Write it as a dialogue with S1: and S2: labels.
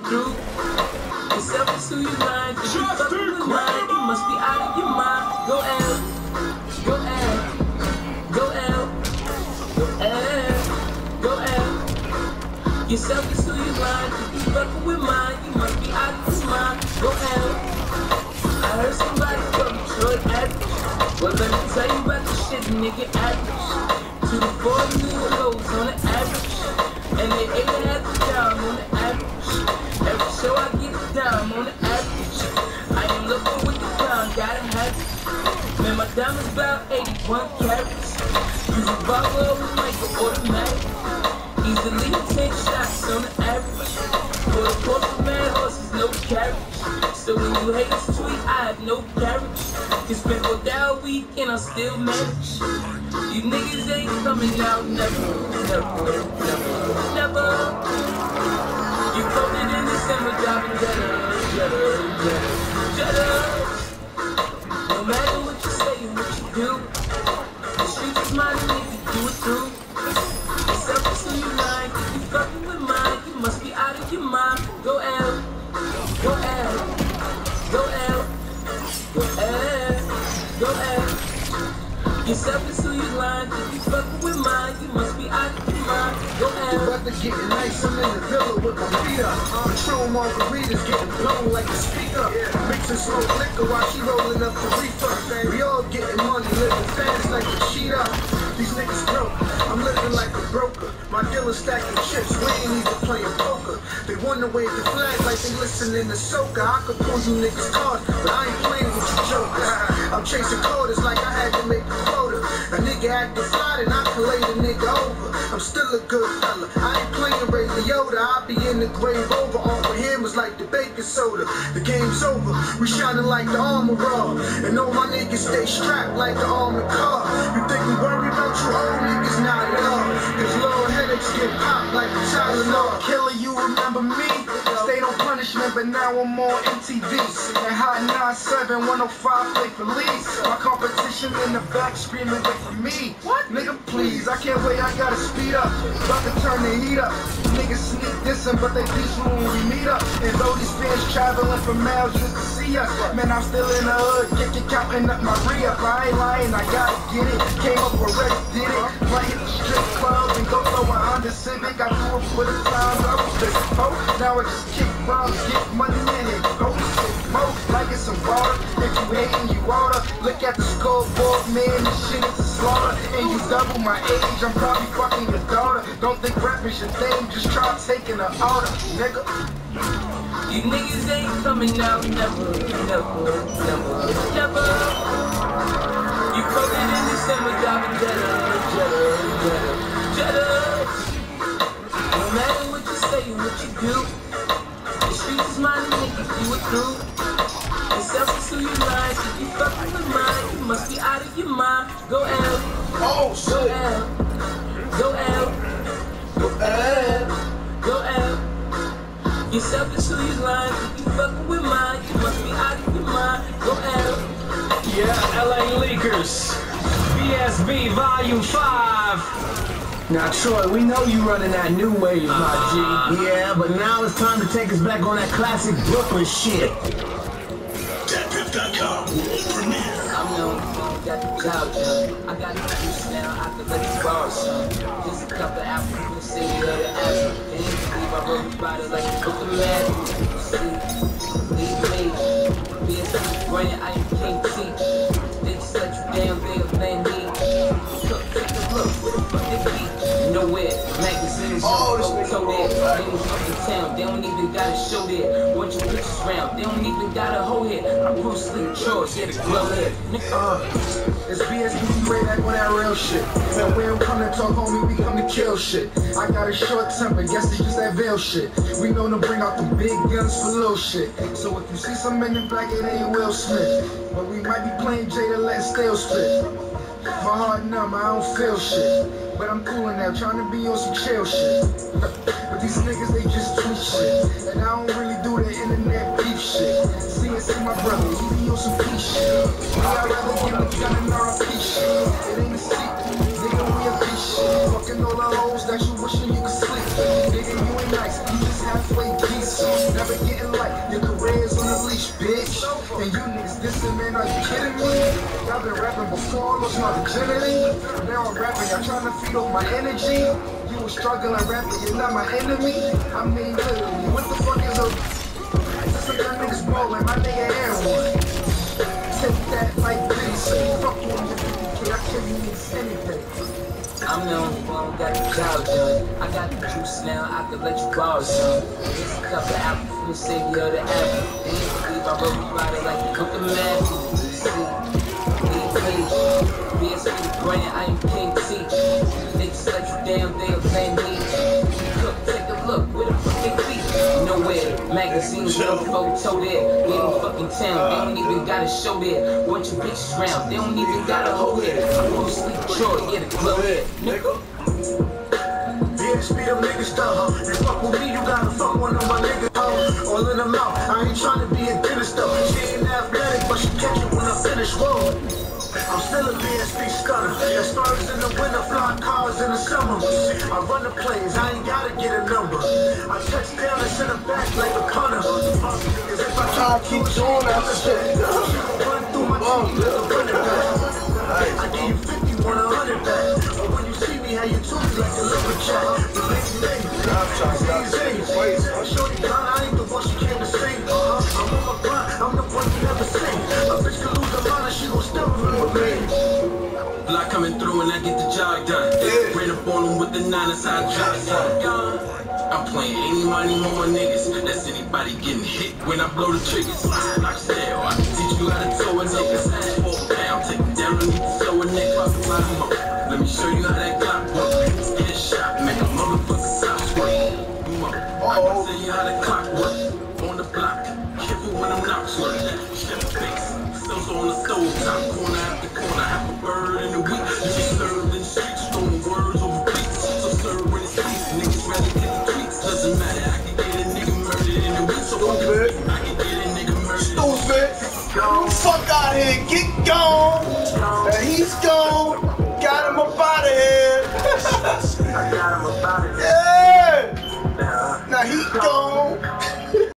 S1: through. You're selfish who you lying, cause you fucking with mine. You must be out of your mind. Go L, go L, go L, go L, go L. You're selfish who you lying, cause you fucking with mine. You must be out of your mind. Go L. I heard somebody from Detroit average. Well, let me tell you about the shit, nigga, average. 2 to 4 new lows on the average. And they 8.5 down on the average. Every show I get down on the average. I ain't looking with the crown, gotta have it. Man, my diamond's about 81 carats. Use a bottle with like an automatic. Easily 10 shots on the average. For the course of mad horses, no carriage. So when you haters tweet, I have no carriage. Can spend all day a week and I still manage. You niggas ain't coming out, never, never, never, never. You voted in December, driving jetta. No matter what you say and what you do, the streets is mine and if you do it through. You're selfish who you lying, if you fucking with mine, you must be out of your mind. Go L, go L, go L, go L, go L. You're selfish who you lying, if you fucking with mine, you must be out of your mind. Go L.
S2: The weather getting nice, I'm in the villa with my feet up. Patron margaritas getting blown like a speaker. Mixing slow liquor while she rolling up the reefer. We all getting money, living fast like a cheetah. These niggas broke, I'm living like a broker. My dealer stacking chips, we ain't even playing poker. They wanna wave the flag like they listening to soca. I could pull you niggas cards, but I ain't playing with you jokers. I'm chasing quarters like I had to make a quota. A nigga acting fly, then I can lay the nigga over. I'm still a good fella, I ain't playing Ray Liotta. I be in the grave over, on with him is like the baking soda. The game's over, we shining like the armor raw. And all my niggas stay strapped like the armored car. You think we worry about you old niggas? Not at all. Cause little headaches get popped like a Tylenol. Killer, you remember me? Stayed on punishment, but now I'm on MTV. And Hot 97, 105, play for Lee. My competition in the back screaming, wait for me. What? Nigga, please, I can't wait, I gotta speed up. About to turn the heat up. Niggas sneak dissing, but they peaceful when we meet up. And though these fans traveling for miles just to see us, man, I'm still in the hood, get counting up my re-up. I ain't lying, I gotta get it. Came up with Rex, did it. Might hit the strip club and go throw a Honda Civic. I do it for the times I was just broke. Now I just kick rhymes, get money in it. Go sick mo, like it's some water. If you hating, you oughta look at the scoreboard, man, this shit is a slaughter. And you double my age, I'm probably fucking your daughter. Don't think rap is your thing, just try taking the order, nigga.
S1: You niggas ain't coming out, never, never, never, never. You voted in December, driving jetta. No matter what you say and what you do, the streets is mine and if you do it through. You're selfish who you lying, if you fucking with mine, you must be out of your mind. Go L,
S2: Oh shit.
S1: go L, go L, go L, go L. You're selfish who you lying, if you fucking with mine, you must be out of your mind. Go L.
S3: Yeah, LA Leakers, BSB Volume 5.
S4: Now Troy, we know you running that new wave, my G. Yeah, but now it's time to take us back on that classic Brooklyn shit.
S5: DatPiff.com world premiere.
S1: I'm the only one got the clout, son. I got the juice now, I can let you borrow some. Just a couple apples from the city of the asshole. Can't believe I wrote about it like a book of math. See, leave me. BSB running, I am can't teach. They just let you down, they offend me. Look, take a look, where the fuck they be? Nowhere, magazines, so there. They was up in town, they don't even got a show there. Want your pictures round, they don't even got a hoe here. I'm Bruce Lee, George, yeah, the glow here.
S2: It's BSB, way back on that real shit. So we don't come to talk, homie, we come to kill shit. I got a short temper, guess it's just that veil shit. We know to bring out the big guns for little shit. So if you see some men in black, it ain't Will Smith. But we might be playing Jada, let stale spit. My heart numb, I don't feel shit. But I'm coolin' now, trying to be on some chill shit. But these niggas, they just tweet shit. And I don't really do the internet beef shit. See my brother, he be on some peace shit. Me, I'd rather give a gun and RP shit. It ain't a secret, nigga, we a piece shit. Fucking all the hoes that you wishing you could sleep. Nigga, you ain't nice, you just halfway decent. Your career's on the leash, bitch. And you niggas dissing, man, are you kidding me? Y'all been rapping before, lost my virginity. Now I'm rapping, y'all trying to feed off my energy. You was struggling rapping, you're not my enemy. I mean, literally, what the fuck is a... Just like that niggas ballin', my nigga Aaron. Take that like this, fuck you on your 50K, I can't even anything.
S1: I'm the only one who got the job done. I got the juice now, I can let you borrow some. Here's a couple apples from the savior of the apple. They ain't believe I wrote about it like the Cook and Matthew. See, need page. BS for the brand, I am King T. Niggas let you down, they'll blame me. Look, take a look, where the fuck they be? Nowhere. Magazines, no photo there. We in fucking town, they don't even got a show there. Bunch of bitches round, they don't even got a hoe there. I'm mostly Detroit, yeah, the glow here. Nigga.
S2: BSB, them niggas though. They fuck with me, you gotta fuck one of my niggas though. All in the mouth, I ain't trying to be a dentist though. She ain't athletic, but she catch it when I finish, whoa. I'm still a BSB stunner. As far as in the winter, fly cars in the summer. I run the plays, I ain't gotta get a number. I touch down and send it back like a punter. Cause if I keep doing that shit, run through my team, run it back. I give you 50, 100 back. But when you see me, how you took me like a lumberjack. The lady, shorty gone, I ain't the one she came to see. I'm on my grind, I'm the one you never see. A bitch can lose her mind and she gon' still remember me.
S1: Block coming through and I get the job done. Ran up on them with the 9, that's how I drop son. I'm playing any money, more niggas. That's anybody getting hit when I blow the triggers. Like style, I can teach you how to tow a nigga. 4 pound, take it down, don't need to throw a nigga. Let me show you how that clock works. Headshot, make a motherfucker stop scream. I can tell you how the clock works. On the block, careful when I'm not sure. Chef face, cells on the stove top, corner after corner. Half a bird in the week. Just served in the streets, throwing words over beats. So serve when it's peace, niggas rather get the tweets. Doesn't matter, I can get a nigga murdered in the week. So I can get a nigga murdered.
S5: Stupid. Fuck out here, get gone. And he's gone.